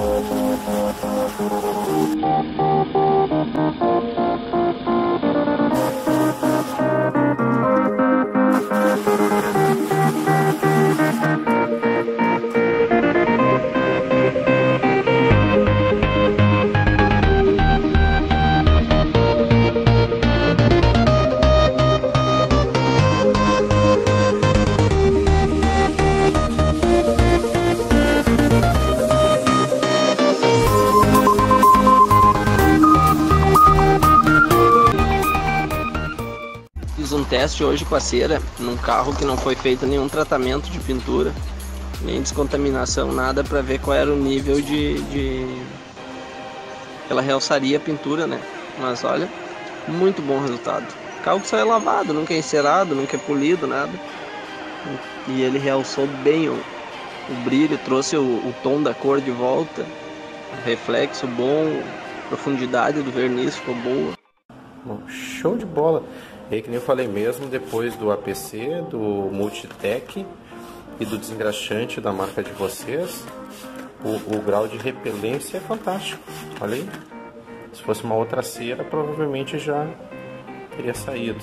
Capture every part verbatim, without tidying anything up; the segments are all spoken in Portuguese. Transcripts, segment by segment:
Fiz um teste hoje com a cera num carro que não foi feito nenhum tratamento de pintura, nem descontaminação, nada, para ver qual era o nível de, de... ela realçaria a pintura, né? Mas olha, muito bom resultado. O carro que só é lavado, nunca é encerado, nunca é polido, nada. E ele realçou bem o, o brilho, trouxe o, o tom da cor de volta, o reflexo bom, a profundidade do verniz ficou boa. Bom, show de bola! E aí, que nem eu falei mesmo, depois do A P C, do Multitec e do desengraxante da marca de vocês, o, o grau de repelência é fantástico. Olha aí, se fosse uma outra cera, provavelmente já teria saído.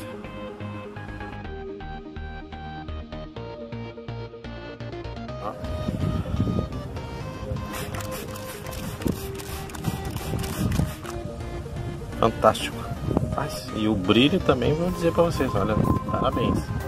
Ó. Fantástico. E o brilho também, vou dizer pra vocês, olha, parabéns.